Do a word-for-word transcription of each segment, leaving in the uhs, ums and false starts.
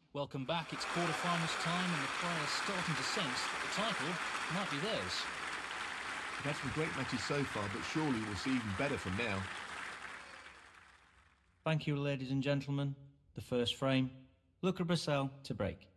Welcome back. It's quarter-finals time and the players starting to sense that the title might be theirs. We've had some great matches so far, but surely we'll see even better from now. Thank you, ladies and gentlemen. The first frame, Luca Brecel to break.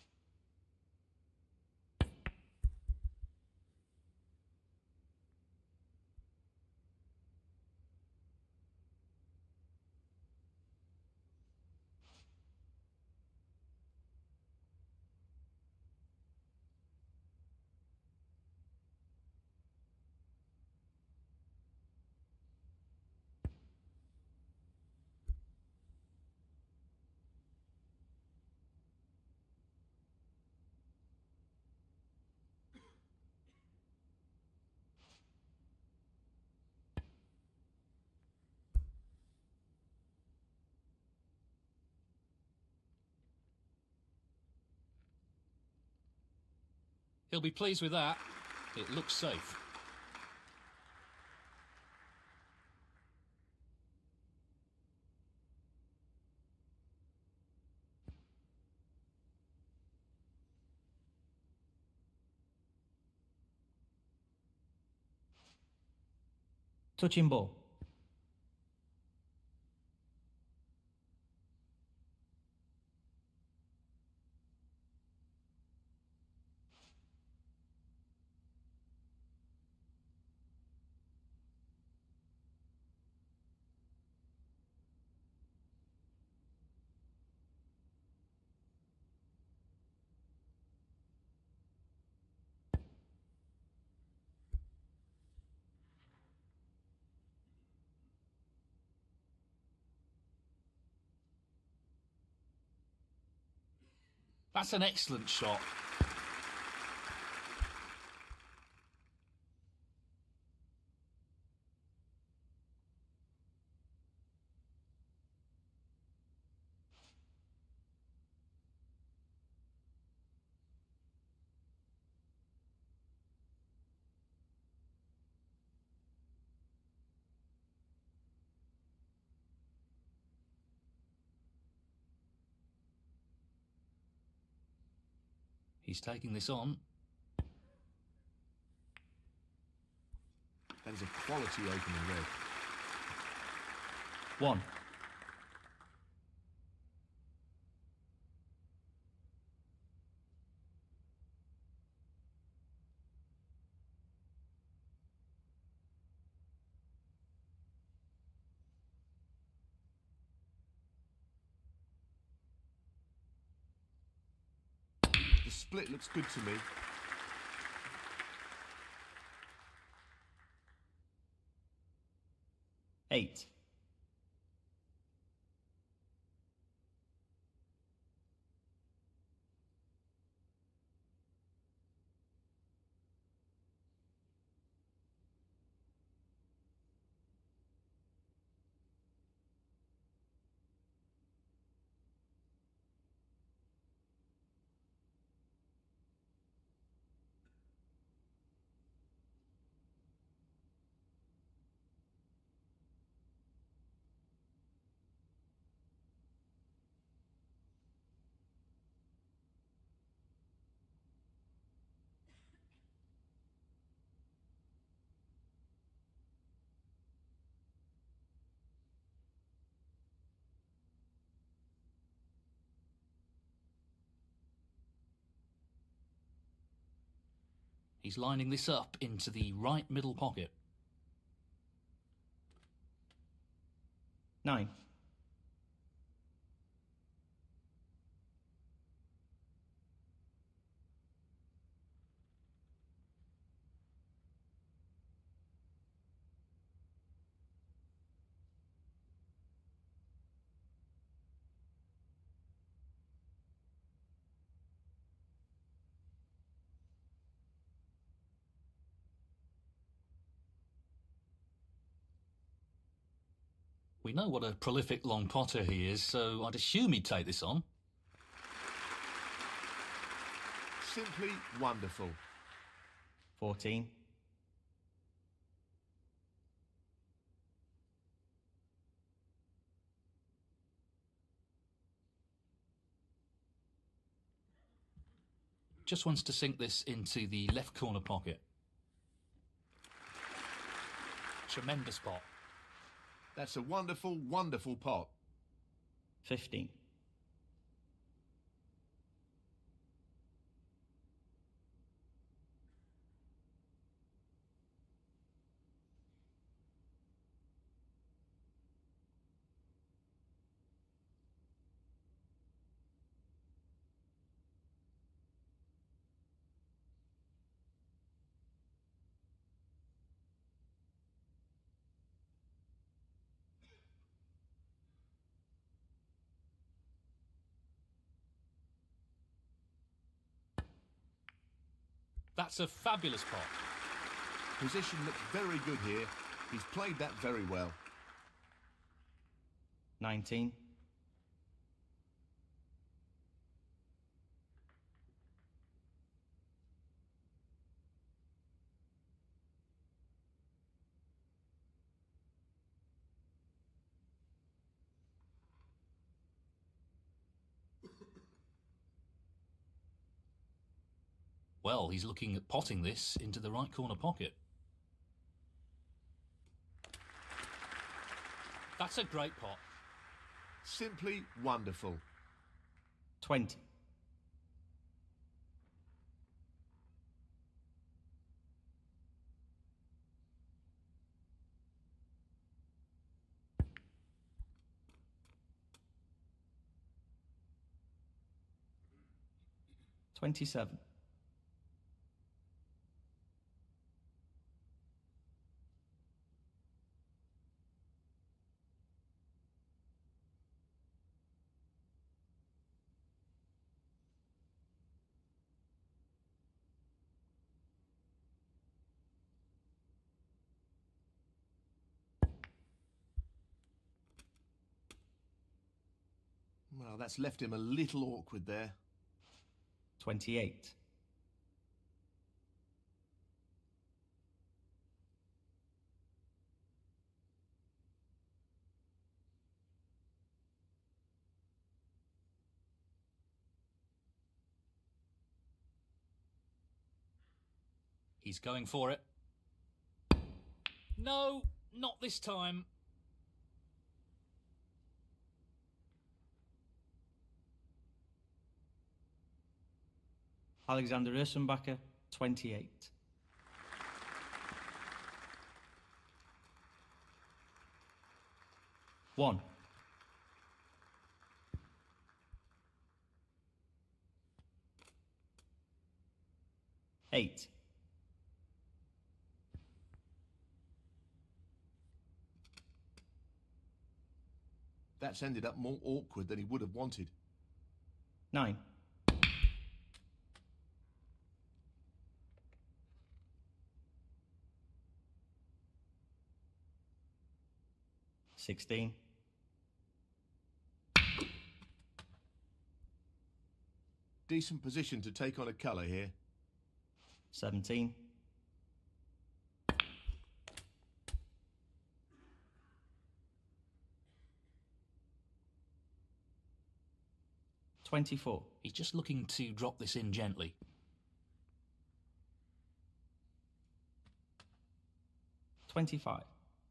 He'll be pleased with that. It looks safe. Touching ball. That's an excellent shot. He's taking this on. That is a quality opening red. One. The split looks good to me. Eight. He's lining this up into the right middle pocket. Nine. We know what a prolific long potter he is, so I'd assume he'd take this on. Simply wonderful. Fourteen. just wants to sink this into the left corner pocket. Tremendous pot. That's a wonderful, wonderful pot. fifteen. That's a fabulous pot. Position looks very good here. He's played that very well. nineteen. Well, he's looking at potting this into the right corner pocket. That's a great pot. Simply wonderful. twenty. twenty-seven. Well, that's left him a little awkward there. twenty-eight. He's going for it. No, not this time. Alexander Ursenbacher, twenty-eight. One. Eight. That's ended up more awkward than he would have wanted. Nine. Sixteen. Decent position to take on a colour here. Seventeen. Twenty-four. He's just looking to drop this in gently. Twenty-five.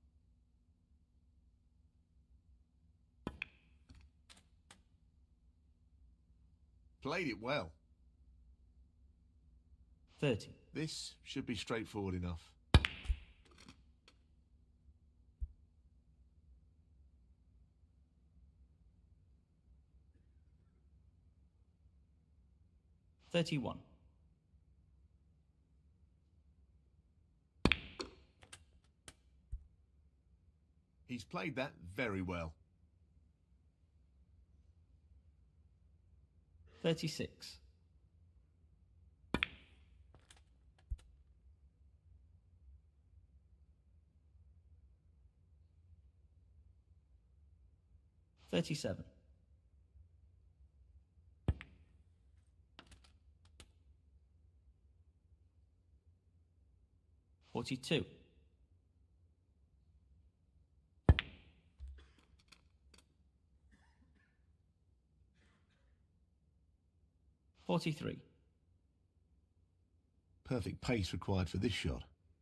Played it well. Thirty. This should be straightforward enough. Thirty-one. He's played that very well. Thirty-six. Thirty-seven. Forty-two. Forty-three. Perfect pace required for this shot.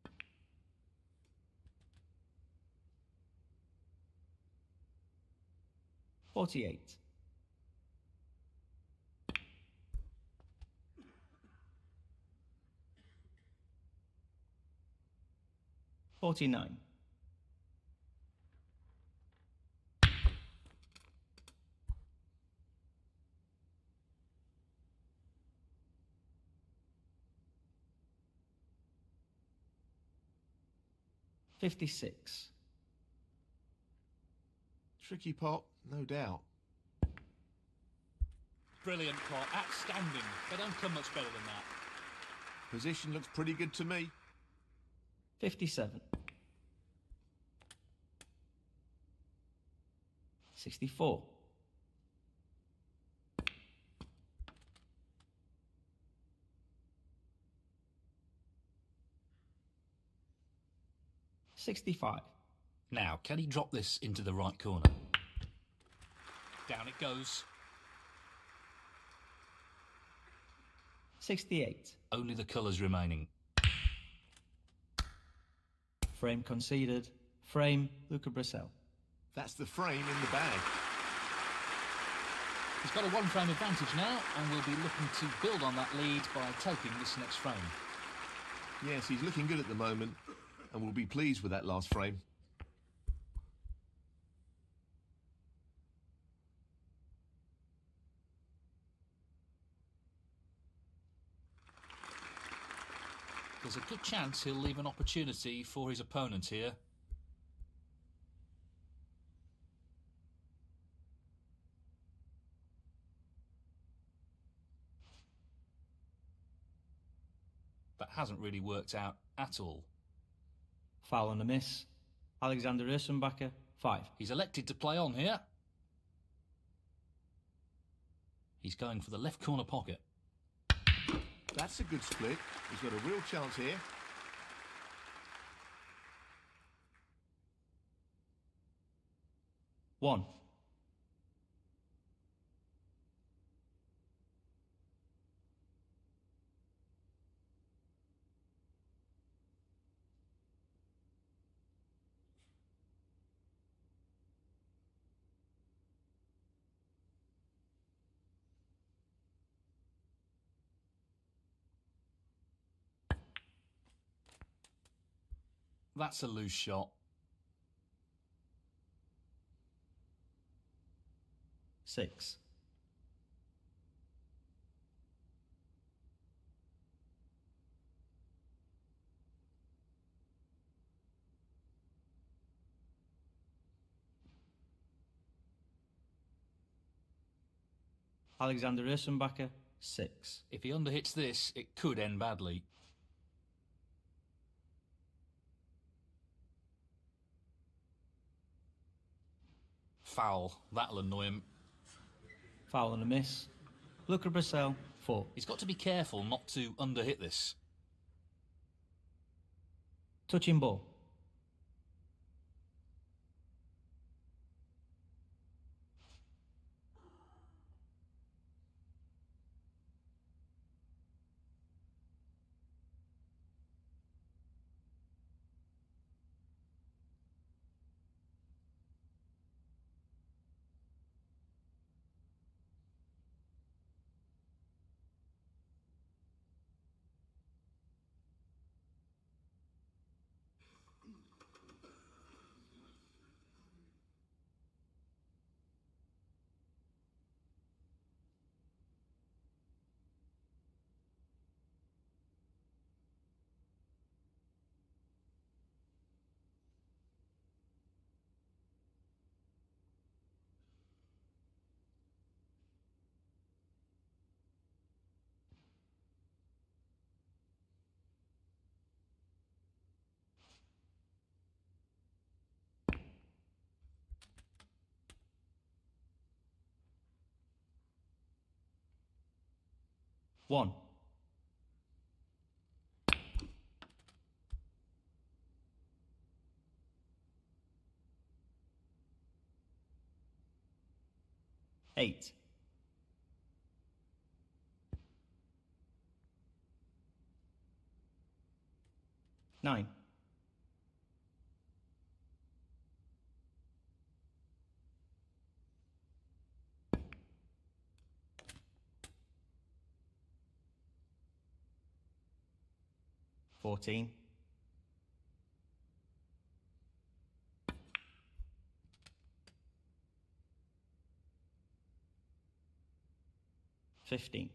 forty-eight. forty-nine. fifty-six. Tricky pot, no doubt. Brilliant pot, outstanding. They don't come much better than that. Position looks pretty good to me. fifty-seven. sixty-four. sixty-five. Now, can he drop this into the right corner? Down it goes. sixty-eight. Only the colours remaining. Frame conceded. Frame, Luca Brecel. That's the frame in the bag. He's got a one-frame advantage now, and will be looking to build on that lead by taking this next frame. Yes, he's looking good at the moment, and will be pleased with that last frame. There's a good chance he'll leave an opportunity for his opponent here. That hasn't really worked out at all. Foul and a miss. Alexander Ursenbacher, five. He's elected to play on here. He's going for the left corner pocket. That's a good split. He's got a real chance here. One. That's a loose shot. Six. Alexander Ursenbacher, six. If he underhits this, it could end badly. Foul. That'll annoy him. Foul and a miss. Luca Brecel, four. He's got to be careful not to underhit this. Touching ball. One. Eight. Nine. Fourteen. Fifteen.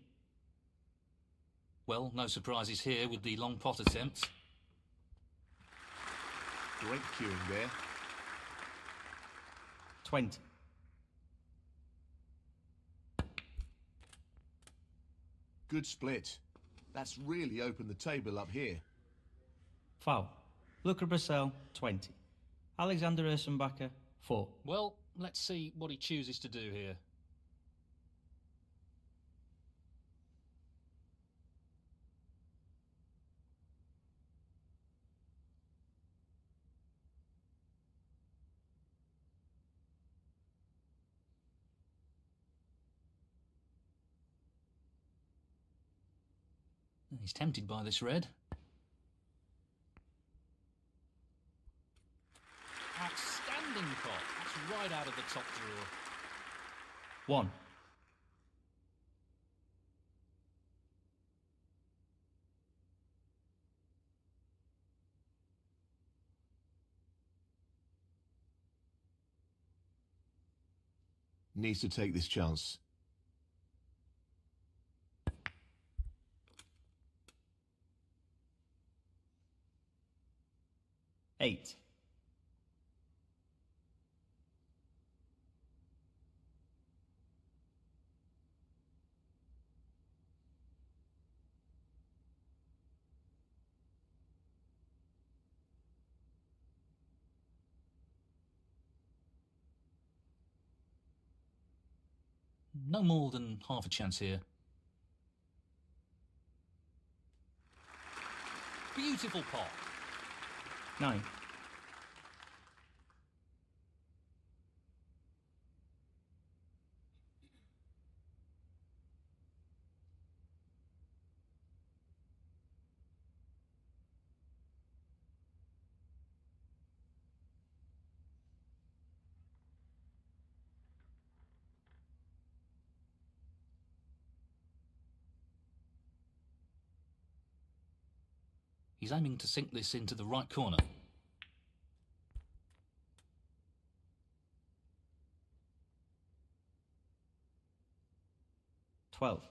Well, no surprises here with the long pot attempts. Great queuing there. Twenty. Good split. That's really opened the table up here. Foul. Luca Brissell, twenty. Alexander Ersenbacher, four. Well, let's see what he chooses to do here. He's tempted by this red. Outstanding pot. That's right out of the top drawer. One. Needs to take this chance. Eight. No more than half a chance here. Beautiful pot. Nine. He's aiming to sink this into the right corner. Twelve.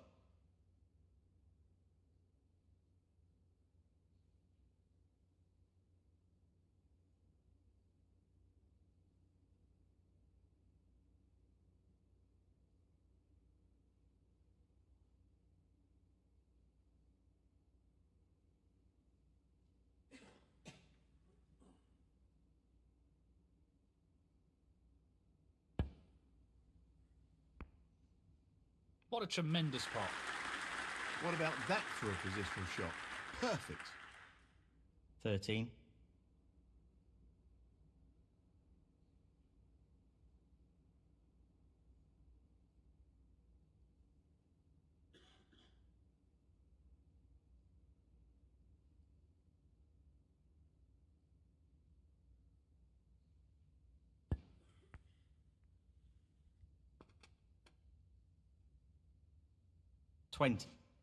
What a tremendous pot. What about that for a positional shot? Perfect. Thirteen. Twenty.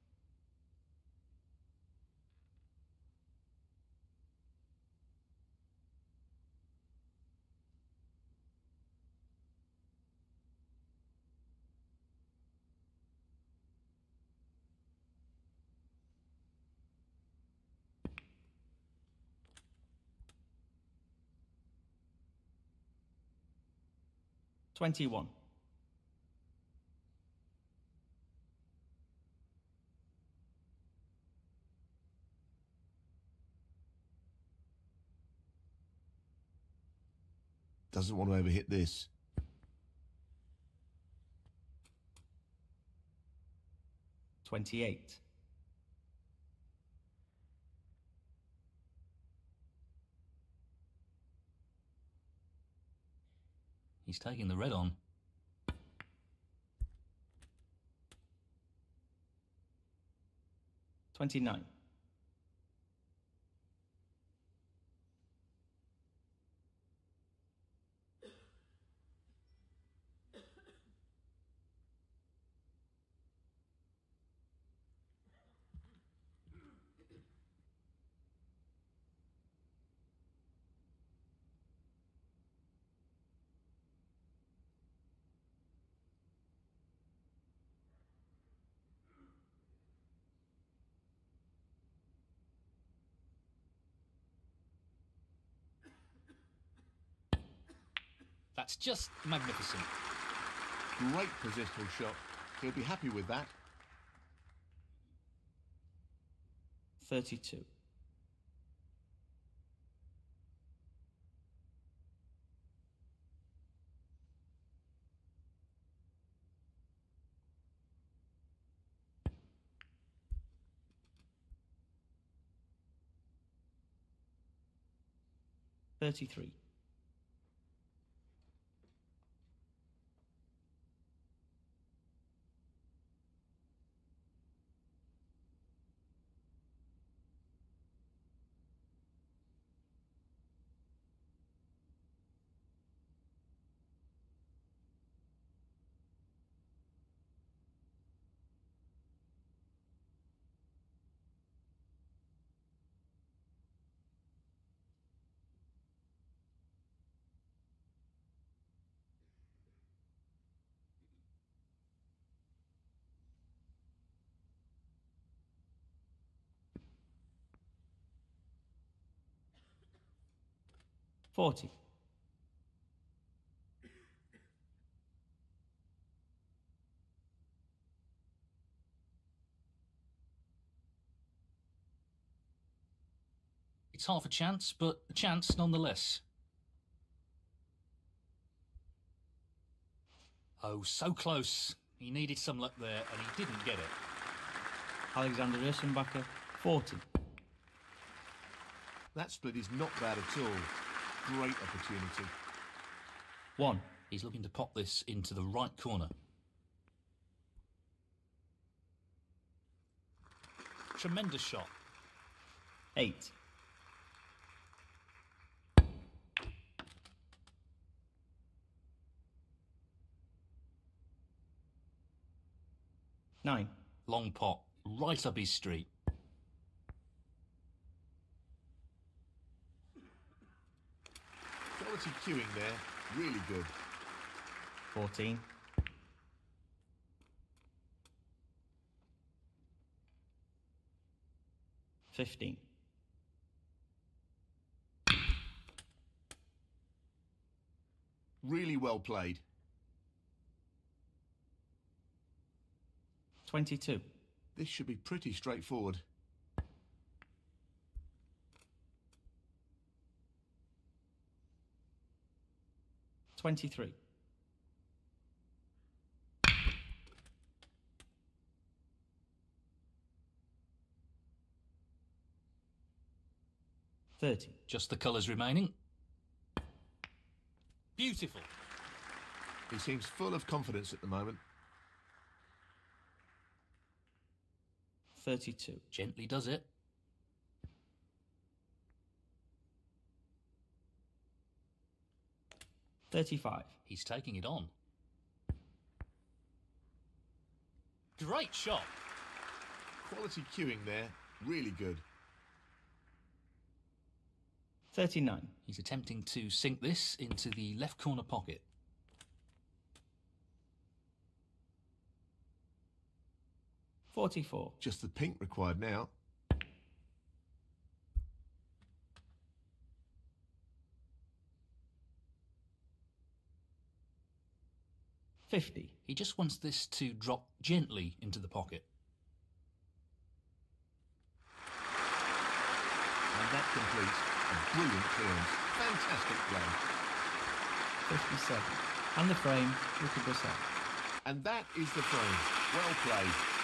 Twenty-one. Doesn't want to overhit this. Twenty-eight. He's taking the red on. Twenty-nine. That's just magnificent. Great positional shot. He'll be happy with that. thirty-two. thirty-three. forty. It's half a chance, but a chance nonetheless. Oh, so close. He needed some luck there, and he didn't get it. Alexander Irsenbacher, forty. That split is not bad at all. Great opportunity. one. He's looking to pop this into the right corner. Tremendous shot. eight. nine. Long pot, right up his street. Quality cueing there. Really good. fourteen. fifteen. Really well played. twenty-two. This should be pretty straightforward. twenty-three. thirty. Just the colours remaining. Beautiful. He seems full of confidence at the moment. thirty-two. Gently does it. thirty-five. He's taking it on. Great shot. Quality cueing there. Really good. thirty-nine. He's attempting to sink this into the left corner pocket. forty-four. Just the pink required now. fifty. He just wants this to drop gently into the pocket. And that completes a brilliant clearance. Fantastic play. fifty-seven. And the frame, Luca Brissell. And that is the frame. Well played.